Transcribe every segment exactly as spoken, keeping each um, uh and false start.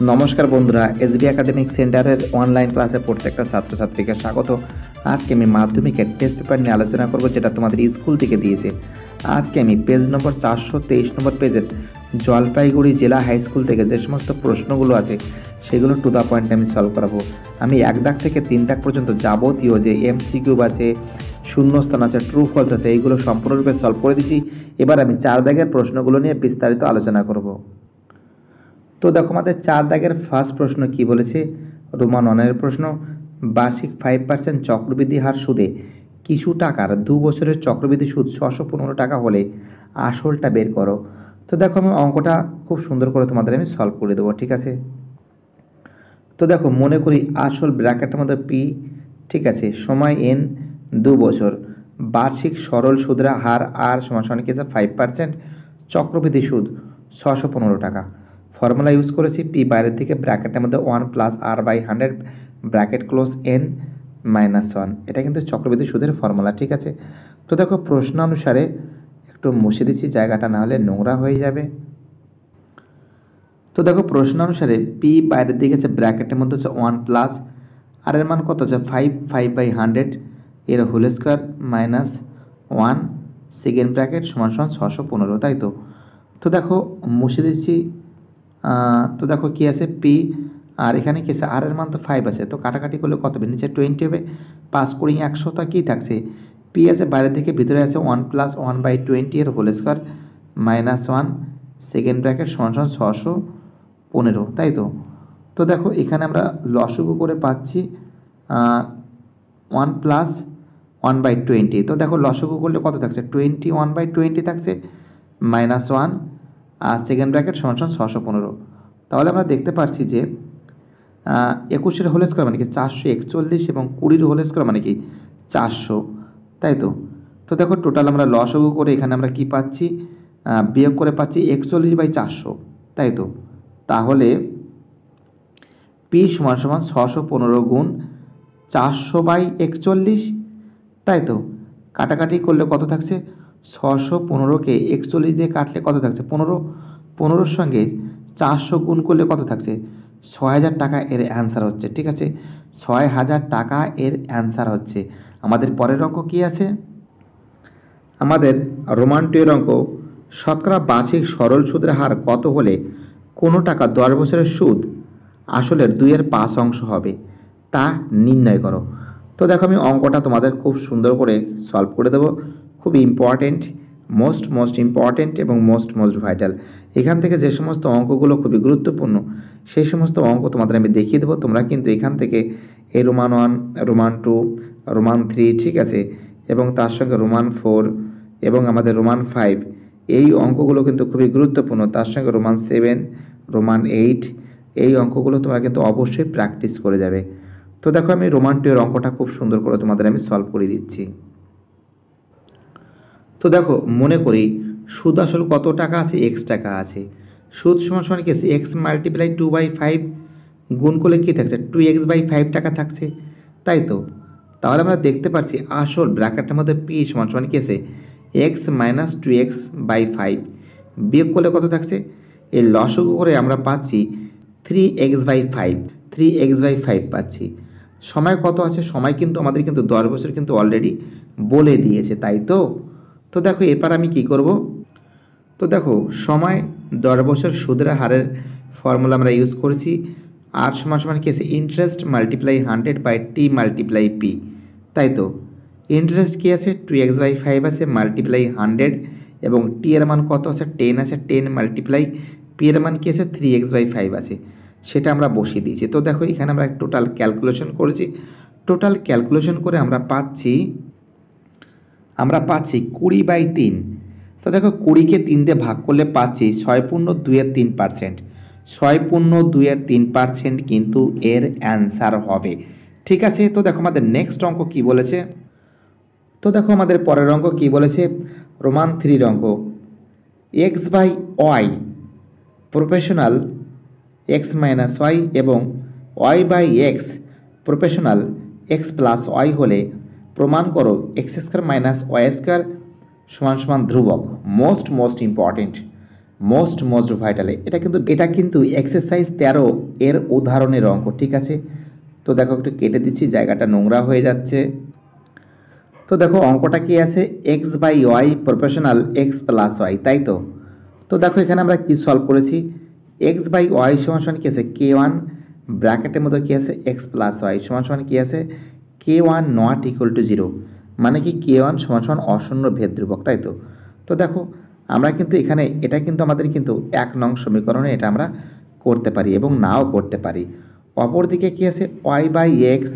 নমস্কার বন্ধুরা, SB academic সেন্টারের অনলাইন ক্লাসে প্রত্যেকটা ছাত্রছাত্রীকে স্বাগত। আজকে আমি মাধ্যমিকের টেস্ট পেপার নিয়ে আলোচনা করব, যেটা তোমাদের স্কুল থেকে দিয়েছে। আজকে আমি পেজ নম্বর চারশো তেইশ নম্বর পেজের জলপাইগুড়ি জেলা হাই স্কুল থেকে যে সমস্ত প্রশ্নগুলো আছে সেগুলো টু দ্য পয়েন্ট আমি সলভ করাবো। আমি এক দাগ থেকে তিন দাগ পর্যন্ত যাবতীয় যে এমসিকিউ আছে, শূন্যস্থান আছে, ট্রু ফলস আছে, এইগুলো সম্পূর্ণরূপে সলভ করে দিছি। এবার আমি চার দাগের প্রশ্নগুলো নিয়ে বিস্তারিত আলোচনা করব। তো দেখো, আমাদের চার দাগের ফার্স্ট প্রশ্ন কি বলেছে, রোমান অনের প্রশ্ন। বার্ষিক ফাইভ পার্সেন্ট চক্রবৃদ্ধি হার সুদে কিছু টাকার দু বছরের চক্রবৃদ্ধি সুদ ছশো পনেরো টাকা হলে আসলটা বের করো। তো দেখো, আমি অঙ্কটা খুব সুন্দর করে তোমাদের আমি সলভ করে দেবো, ঠিক আছে। তো দেখো, মনে করি আসল ব্র্যাকেটের মধ্যে পি, ঠিক আছে, সময় এন, দু বছর, বার্ষিক সরল সুদের হার আর সমান সমান কি আছে ফাইভ পার্সেন্ট, চক্রবৃদ্ধি সুদ ছশো পনেরো টাকা। ফর্মুলা ইউজ করেছি, পি বাইরের দিকে, ব্র্যাকেটের মধ্যে one plus R by hundred, bracket close N minus one. এটা কিন্তু চক্রবৃদ্ধি সুদের ফর্মুলা, ঠিক আছে। তো দেখো, প্রশ্ন অনুসারে একটু মুছে দিচ্ছি জায়গাটা, না হলে নোংরা হয়ে যাবে। তো দেখো, প্রশ্ন অনুসারে পি বাইরের দিকে আছে, ব্র্যাকেটের মধ্যে হচ্ছে ওয়ান প্লাস আর এর মান কত হচ্ছে ফাইভ, ফাইভ বাই হান্ড্রেড এর whole square minus one, second bracket সমান সমান ছশো পনেরো, তাই তো। তো দেখো, মুছে দিচ্ছি। তো দেখো কি আছে, পি আর এখানে কি আছে, আর এর মান তো ফাইভ আছে, তো কাটাকাটি করলে কত হবে, নিচে টোয়েন্টি হবে, পাঁচ কুড়ি একশো, তা কী থাকছে, পি আছে বাইরের দিকে, ভিতরে আছে one plus one by twenty এর whole square minus one, second bracket সমান সমান ছশো পনেরো, তাই তো। তো দেখো, এখানে আমরা লসগু করে পাচ্ছি one plus one by twenty. তো দেখো, লসগু করলে কত থাকছে, টোয়েন্টি ওয়ান বাই টোয়েন্টি থাকছে মাইনাস ওয়ান আর সেকেন্ড ব্র্যাকেট সমান সমান ছশো পনেরো। তাহলে আমরা দেখতে পাচ্ছি যে একুশের হোল স্কোয়ার মানে কি চারশো একচল্লিশ এবং কুড়ির হোল স্কোয়ার মানে কি চারশো, তাই তো। তো দেখো, টোটাল আমরা লসগু করে এখানে আমরা কি পাচ্ছি, বিয়োগ করে পাচ্ছি একচল্লিশ বাই চারশো, তাই তো। তাহলে পি সমান সমান ছশো পনেরো গুণ চারশো বাই একচল্লিশ, তাই তো। কাটাকাটি করলে কত থাকছে, ছশো পনেরোকে একচল্লিশ দিয়ে কাটলে কত থাকছে পনেরো, পনেরোর সঙ্গে চারশো গুণ করলে কত থাকছে ছয় হাজার টাকা এর অ্যান্সার হচ্ছে, ঠিক আছে। ছয় হাজার টাকা এর অ্যান্সার হচ্ছে। আমাদের পরের অঙ্ক কি আছে, আমাদের রোমান টু এর অঙ্ক, শতকরা বার্ষিক সরল সুদের হার কত হলে কোনো টাকা দশ বছরের সুদ আসলের দুইয়ের পাঁচ অংশ হবে তা নির্ণয় করো। তো দেখো, আমি অঙ্কটা তোমাদের খুব সুন্দর করে সলভ করে দেবো। খুব ইম্পর্টেন্ট, মোস্ট মোস্ট ইম্পর্টেন্ট এবং মোস্ট মোস্ট ভাইটাল। এখান থেকে যে সমস্ত অঙ্কগুলো খুবই গুরুত্বপূর্ণ সেই সমস্ত অঙ্ক তোমাদের আমি দেখিয়ে দেবো। তোমরা কিন্তু এখান থেকে এই Roman one, Roman two, Roman three, ঠিক আছে, এবং তার সঙ্গে রোমান ফোর এবং আমাদের রোমান ফাইভ, এই অঙ্কগুলো কিন্তু খুবই গুরুত্বপূর্ণ। তার সঙ্গে রোমান সেভেন, রোমান এইট, এই অঙ্কগুলো তোমরা কিন্তু অবশ্যই প্র্যাকটিস করে যাবে। তো দেখো, আমি রোমান টু এর অঙ্কটা খুব সুন্দর করে তোমাদের আমি সলভ করে দিচ্ছি। তো দেখো, মনে করি সুদ আসল কত টাকা আছে, এক্স টাকা আছে। সুদ সমান সমান কি আছে, X multiply two by five গুণ করলে কী থাকছে, টু এক্স বাই ফাইভ টাকা থাকছে, তাই তো। তাহলে আমরা দেখতে পাচ্ছি আসল ব্র্যাকেটের মধ্যে পি সমান সমান কি আছে, X minus two X by five, বিয়োগ করলে কত থাকছে, এই লসগু করে আমরা পাচ্ছি three X by five, three X by five পাচ্ছি। সময় কত আছে, সময় কিন্তু আমাদের কিন্তু দশ বছর কিন্তু অলরেডি বলে দিয়েছে, তাই তো। তো দেখো, এবার আমি কি করব, তো দেখো, সময় দশ বছর সুদের হারের ফর্মুলা আমরা ইউজ করেছি। আর সমান সমান কি আছে, interest multiply hundred by T multiply P, তাই তো। ইন্টারেস্ট কী আছে, টু এক্স বাই ফাইভ আছে মাল্টিপ্লাই হান্ড্রেড এবং টি এর মান কত আছে, টেন আছে, টেন মাল্টিপ্লাই পি এর মান কী আছে, থ্রি এক্স বাই ফাইভ আছে, সেটা আমরা বসিয়ে দিয়েছি। তো দেখো, এখানে আমরা টোটাল ক্যালকুলেশন করেছি। টোটাল ক্যালকুলেশন করে আমরা পাচ্ছি আমরা পাচ্ছি কুড়ি বাই তিন। তো দেখো, কুড়িকে তিন দিয়ে ভাগ করলে পাচ্ছি ছয় পূর্ণ দুইয়ের তিন পার্সেন্ট, ছয় পূর্ণ দুইয়ের তিন পার্সেন্ট কিন্তু এর অ্যান্সার হবে, ঠিক আছে। তো দেখো, আমাদের নেক্সট অঙ্ক কি বলেছে, তো দেখো, আমাদের পরের অঙ্ক কি বলেছে, রোমান থ্রির অঙ্ক, X by Y proportional x minus Y এবং Y by x professional X plus Y হলে প্রমাণ করো X square minus Y square সমান সমান ধ্রুবক। Most most important, most most ভাইটালে এটা কিন্তু এটা কিন্তু এক্সারসাইজ তেরো এর উদাহরণের অঙ্ক, ঠিক আছে। তো দেখো একটু কেটে দিচ্ছি, জায়গাটা নোংরা হয়ে যাচ্ছে। তো দেখো অঙ্কটা কি আছে, x by Y proportional X plus Y, তাই তো। তো দেখো এখানে আমরা কি সলভ করেছি, এক্স বাই ওয়াই সমান সমান কী আছে কে ওয়ান, ব্র্যাকেটের মধ্যে কী আছে এক্স প্লাস ওয়াই সমান সমান কী আছে K one not equal to zero, মানে কি কে ওয়ান সমান সমান অশূন্য ভেদ ধ্রুবক, তাই তো। তো দেখো আমরা কিন্তু এখানে এটা কিন্তু আমাদের কিন্তু এক নং সমীকরণে এটা আমরা করতে পারি এবং নাও করতে পারি। অপরদিকে কী আছে ওয়াই বাই এক্স,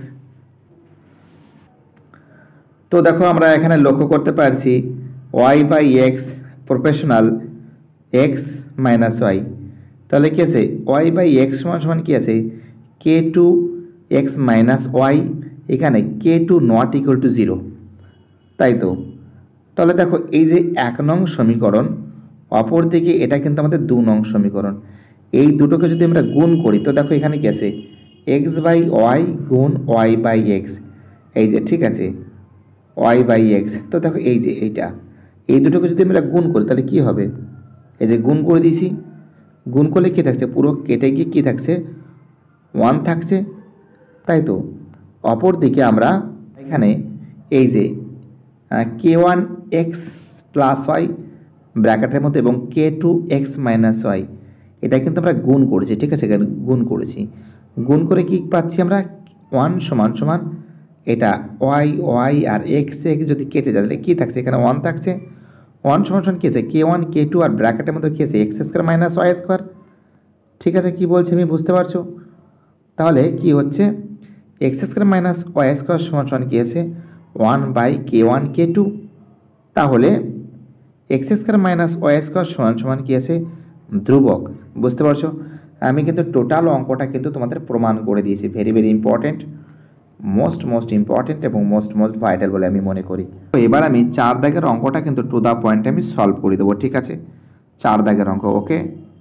তো দেখো আমরা এখানে লক্ষ্য করতে পারছি y by x professional x minus y, তাহলে কী আছে ওয়াই বাই এক্স সমান সমান কী আছে k two x minus y, এখানে k two not equal to zero, তাই তো। তাহলে দেখো এই যে এক নং সমীকরণ, অপর দিকে এটা কিন্তু আমাদের দু নং সমীকরণ, এই দুটোকে যদি আমরা গুণ করি তো দেখো এখানে কী আছে এক্স বাই ওয়াই গুণ ওয়াই বাই এক্স, এই যে ঠিক আছে ওয়াই বাই এক্স, তো দেখো এই যে এইটা এই দুটোকে যদি আমরা গুণ করি তাহলে কী হবে, এই যে গুণ করে দিয়েছি, গুণ করলে কী থাকছে পুরো কেটে গিয়ে কী থাকছে ওয়ান থাকছে, তাই তো। অপর দিকে আমরা এখানে এই যে k one x plus y ব্র্যাকেটের মধ্যে এবং k two x minus y এটা কিন্তু আমরা গুণ করেছি, ঠিক আছে, এখানে গুণ করেছি, গুণ করে কি পাচ্ছি আমরা ওয়ান সমান সমান এটা ওয়াই ওয়াই আর এক্স এক্স যদি কেটে যায় তাহলে কী থাকছে এখানে ওয়ান থাকছে, ওয়ান সমান সমান কী আছে কে ওয়ান কে টু আর ব্র্যাকেটের মধ্যে কী আছে x square minus Y square, ঠিক আছে। কি বলছে আমি বুঝতে পারছো, তাহলে কি হচ্ছে x square minus Y square সমান সমান কী আছে one by k one k two, তাহলে x square minus Y square সমান সমান কী আছে ধ্রুবক, বুঝতে পারছো। আমি কিন্তু টোটাল অঙ্কটা কিন্তু তোমাদের প্রমাণ করে দিয়েছি, very very important, most most important এবং মোস্ট মোস্ট ভাইটাল বলে আমি মনে করি। তো এবার আমি চার দাগের অঙ্কটা কিন্তু টু দ্য পয়েন্টে আমি সলভ করে দেবো, ঠিক আছে, চার দাগের অঙ্ক, ওকে।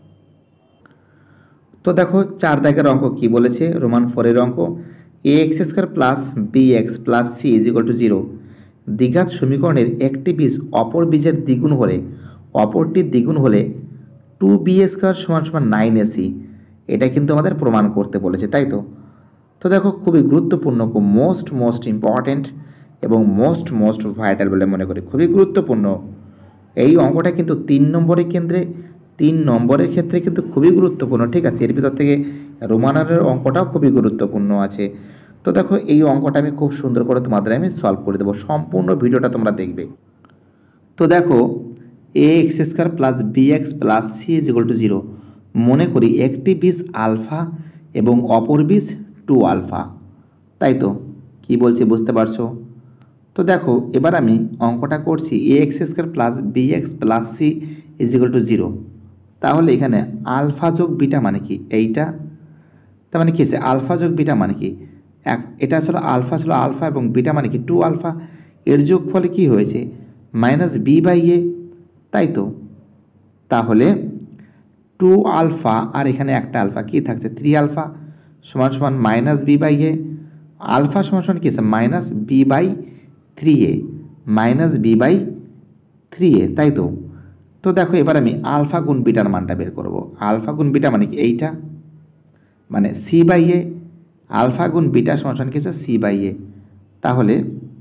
তো দেখো চার দাগের অঙ্ক কি বলেছে, রোমান ফোরের অঙ্ক, a x square plus b x plus c is equal to zero, দ্বিঘাত সমীকরণের একটি বীজ অপর বীজের দ্বিগুণ হলে অপরটির দ্বিগুণ হলে টু বি স্কোয়ার সমান সমান নাইন এসি, এটা কিন্তু আমাদের প্রমাণ করতে বলেছে, তাই তো। তো দেখো খুবই গুরুত্বপূর্ণ, খুব মোস্ট মোস্ট ইম্পর্ট্যান্ট এবং মোস্ট মোস্ট ভাইটাল বলে মনে করি, খুবই গুরুত্বপূর্ণ এই অঙ্কটা কিন্তু তিন নম্বরের কেন্দ্রে তিন নম্বরের ক্ষেত্রে কিন্তু খুবই গুরুত্বপূর্ণ, ঠিক আছে। এর ভিতর থেকে রোমানের অঙ্কটাও খুবই গুরুত্বপূর্ণ আছে। তো দেখো এই অঙ্কটা আমি খুব সুন্দর করে তোমাদের আমি সলভ করে দেবো, সম্পূর্ণ ভিডিওটা তোমরা দেখবে। তো দেখো a x square plus b x plus c is equal to zero, মনে করি একটি বীজ আলফা এবং অপর বীজ টু আলফা, তাই তো। কি বলছি বুঝতে পারছো। তো দেখো এবার আমি অঙ্কটা করছি a x square plus b x plus c is equal to zero, তাহলে এখানে আলফা যোগ বিটা মানে কি এইটা, তার মানে কি আছে আলফা যোগ বিটা মানে কি এক, এটা আসলে আলফা ছিল আলফা এবং বিটা মানে কি টু আলফা, এর যোগ ফলে কী হয়েছে মাইনাস বি বাই এ, তাই তো। তাহলে টু আলফা আর এখানে একটা আলফা কী থাকছে থ্রি আলফা সমান সমান minus b by a, alpha সমান সমান কী আছে minus b by three a, minus b by three a, তাই তো। তো দেখো এবার আমি আলফা গুণ বিটার মানটা বের করব, আলফা গুণ বিটা মানে কি এইটা, মানে সি বাই এ, আলফা গুণ বিটা সমান সমান কি আছে সি বাই এ, তাহলে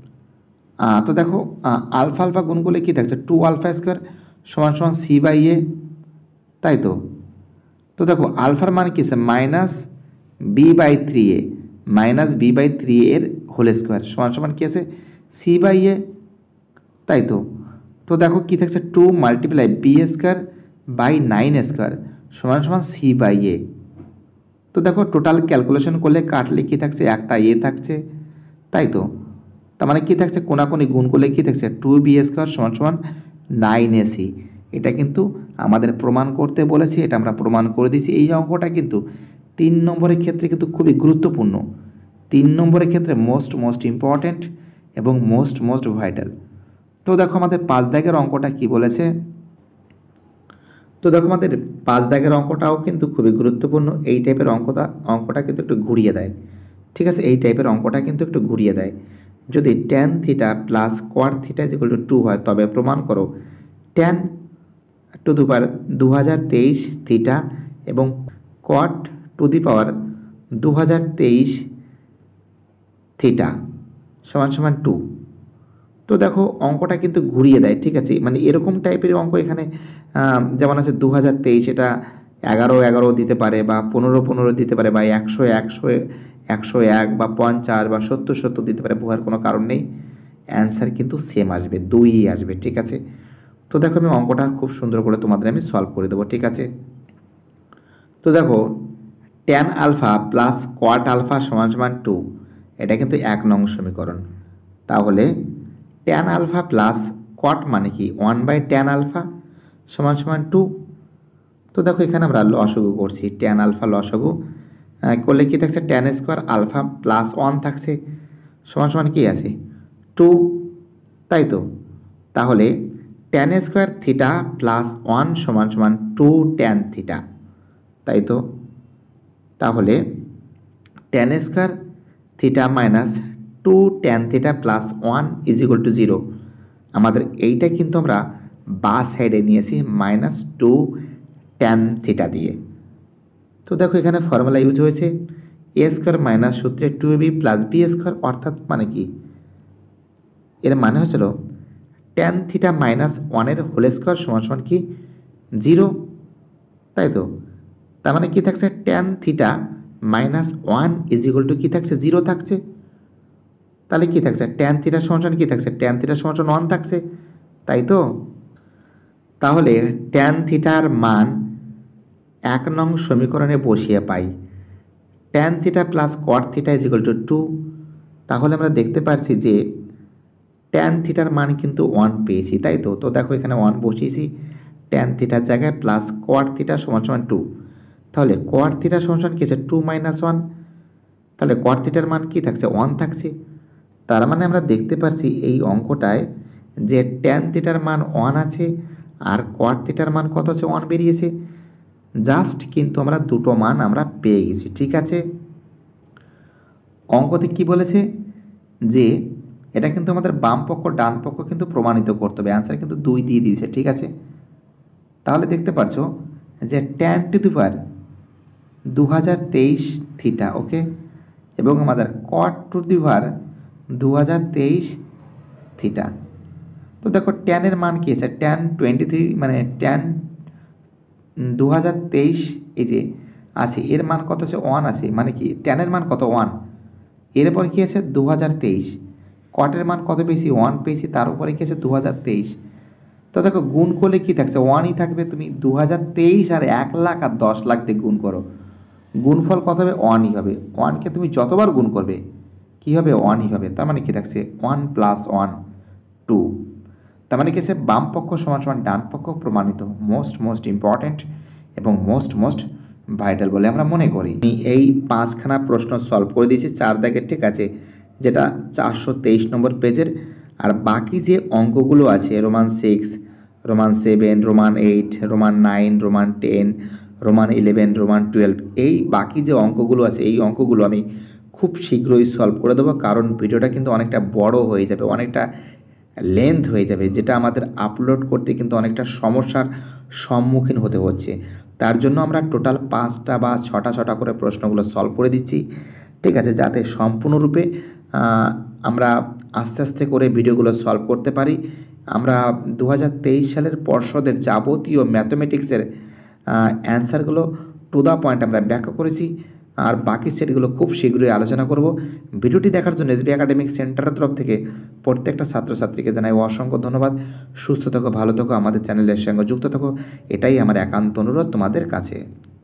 তো দেখো আলফা আলফা গুণ করলে কী থাকছে টু আলফা স্কোয়ার সমান সমান সি বাই এ, তাই তো। তো দেখো আলফার মান কী আছে minus b by three a, minus b by three এর হোল স্কোয়ার সমান সমান কী আছে সি বাই এ, তাই তো। তো দেখো কী থাকছে two multiply b square by nine square সমান সমান সি বাই এ। তো দেখো টোটাল ক্যালকুলেশন করলে কাটলে কী থাকছে একটা এ থাকছে, তাই তো। তার মানে কী থাকছে কোনাকুনি গুণ করলে কী থাকছে টু বি স্কোয়ার সমান সমান নাইন এসি, এটা কিন্তু আমাদের প্রমাণ করতে বলেছি, এটা আমরা প্রমাণ করে দিয়েছি। এই অঙ্কটা কিন্তু তিন নম্বরের ক্ষেত্রে কিন্তু খুবই গুরুত্বপূর্ণ, তিন নম্বরের ক্ষেত্রে মোস্ট মোস্ট ইম্পর্ট্যান্ট এবং মোস্ট মোস্ট ভাইটাল। তো দেখো আমাদের পাঁচ দাগের অঙ্কটা কি বলেছে, তো দেখো আমাদের পাঁচ দাগের অঙ্কটাও কিন্তু খুবই গুরুত্বপূর্ণ, এই টাইপের অঙ্কটা অঙ্কটা কিন্তু একটু ঘুরিয়ে দেয়, ঠিক আছে, এই টাইপের অঙ্কটা কিন্তু একটু ঘুরিয়ে দেয়। যদি tan theta plus cot theta equal to two হয় তবে প্রমাণ করো ট্যান টু দি পাওয়ার দু হাজার তেইশ থিটা এবং কট টু দি পাওয়ার দু হাজার তেইশ থিটা সমান সমান টু। তো দেখো অঙ্কটা কিন্তু ঘুরিয়ে দেয়, ঠিক আছে, মানে এরকম টাইপের অঙ্ক এখানে যেমন আছে দু হাজার তেইশ, এটা এগারো এগারো দিতে পারে বা পনেরো পনেরো দিতে পারে বা একশো একশো একশো এক বা পঞ্চাশ বা সত্তর সত্তর দিতে পারে, বোঝার কোনো কারণ নেই, অ্যান্সার কিন্তু সেম আসবে, দুই আসবে, ঠিক আছে। তো দেখো আমি অঙ্কটা খুব সুন্দর করে তোমাদের আমি সলভ করে দেবো, ঠিক আছে। তো দেখো tan alpha plus cot alpha সমান সমান টু, এটা কিন্তু এক নং সমীকরণ। তাহলে ট্যান আলফা প্লাস কোয়াট মানে কি ওয়ান বাই ট্যান আলফা সমান সমান টু। তো দেখো এখানে আমরা লসাগু করছি, ট্যান আলফা লসাগু করলে কি থাকছে, tan square alpha plus one থাকছে সমান সমান কি আছে টু, তাই তো। তাহলে tan square theta plus one সমান সমান টু ট্যান থিটা, তাই তো। তাহলে tan square theta minus two tan theta plus one is equal to zero. আমাদের এইটা কিন্তু আমরা বা সাইডে নিয়েছি মাইনাস টু ট্যান থিটা দিয়ে। তো দেখো এখানে ফর্মুলা ইউজ হয়েছে এ স্কোয়ার মাইনাস সূত্রে two b plus b square, অর্থাৎ মানে কি এর মানে হচ্ছিল ট্যান থিটা মাইনাস ওয়ানের হোল স্কোয়ার সমান সমান কি জিরো, তাই তো। তার মানে কি থাকছে tan theta minus one is equal to কী থাকছে জিরো থাকছে। তাহলে কি থাকছে ট্যান থিটার সমান সমান কী থাকছে, ট্যান থিটার সমান সমান ওয়ান থাকছে, তাই তো। তাহলে ট্যান থিটার মান এক নং সমীকরণে বসিয়ে পাই tan theta plus cot theta is equal to two. তাহলে আমরা দেখতে পাচ্ছি যে ট্যান থিটার মান কিন্তু ওয়ান পেয়েছি, তাই তো। তো দেখো এখানে ওয়ান বসিয়েছি, ট্যান থিটার জায়গায় প্লাস কোয়াট থিটা সমান সমান টু। তাহলে কোয়াট থিটার সমান সমান কী আছে টু মাইনাস ওয়ান, তাহলে কোয়াট থিটার মান কী থাকছে ওয়ান থাকছে। তার মানে আমরা দেখতে পাচ্ছি এই অঙ্কটায় যে ট্যান থিটার মান ওয়ান আছে আর কোয়াট থিটার মান কত আছে ওয়ান বেরিয়েছে, জাস্ট কিন্তু আমরা দুটো মান আমরা পেয়ে গেছি, ঠিক আছে। অঙ্কতে কি বলেছে যে এটা কিন্তু আমাদের বাম পক্ষ ডান পক্ষ কিন্তু প্রমাণিত করতে হবে, অ্যান্সার কিন্তু দুই দিয়ে দিয়েছে, ঠিক আছে। তাহলে দেখতে পাচ্ছ যে ট্যান টু দি পাওয়ার দু হাজার তেইশ থিটা, ওকে, এবং আমাদের কট টু দি পাওয়ার দু হাজার তেইশ থিটা। তো দেখো ট্যানের মান কী আছে, ট্যান টোয়েন্টি থ্রি মানে ট্যান দু হাজার তেইশ এই যে আছে, এর মান কত আছে ওয়ান আছে, মানে কি ট্যানের মান কত ওয়ান, এরপর কী আছে দু হাজার তেইশ, কটের মান কত পেয়েছি ওয়ান পেয়েছি, তার উপরে কী আছে দু হাজার তেইশ। তো দেখো গুণ করলে কী থাকছে ওয়ানই থাকবে, তুমি দু হাজার তেইশ আর এক লাখ আর দশ লাখ দিয়ে গুণ করো, গুণফল কত হবে ওয়ানই হবে, ওয়ানকে তুমি যতবার গুণ করবে কী হবে ওয়ানই হবে। তার মানে কী থাকছে ওয়ান প্লাস ওয়ান টু। তার মানে কি আছে বাম পক্ষ সমান সমান ডান পক্ষ প্রমাণিত, মোস্ট মোস্ট ইম্পর্ট্যান্ট এবং মোস্ট মোস্ট ভাইটাল বলে আমরা মনে করি। আমি এই পাঁচখানা প্রশ্ন সলভ করে দিয়েছি চার দাগের, ঠিক আছে, যেটা চারশো তেইশ নম্বর পেজের। আর বাকি যে অঙ্কগুলো আছে Roman six, Roman seven, Roman eight, Roman nine, Roman ten, Roman eleven, Roman twelve, এই বাকি যে অঙ্কগুলো আছে এই অঙ্কগুলো আমি খুব শীঘ্রই সলভ করে দেবো, কারণ ভিডিওটা কিন্তু অনেকটা বড় হয়ে যাবে, অনেকটা লেন্থ হয়ে যাবে, যেটা আমাদের আপলোড করতে কিন্তু অনেকটা সমস্যার সম্মুখীন হতে হচ্ছে। তার জন্য আমরা টোটাল পাঁচটা বা ছটা ছটা করে প্রশ্নগুলো সলভ করে দিচ্ছি, ঠিক আছে, যাতে সম্পূর্ণরূপে আমরা আস্তে আস্তে করে ভিডিওগুলো সলভ করতে পারি। আমরা দু হাজার তেইশ সালের পর্ষদের যাবতীয় ম্যাথমেটিক্সের অ্যান্সারগুলো টু দ্য পয়েন্ট আমরা ব্যাখ্যা করেছি, আর বাকি সেটগুলো খুব শীঘ্রই আলোচনা করব। ভিডিওটি দেখার জন্য এসবি একাডেমিক সেন্টারের তরফ থেকে প্রত্যেকটা ছাত্রছাত্রীকে জানাই অসংখ্য ধন্যবাদ। সুস্থ থাকো, ভালো থাকো, আমাদের চ্যানেলের সঙ্গে যুক্ত থাকো, এটাই আমার একান্ত অনুরোধ তোমাদের কাছে।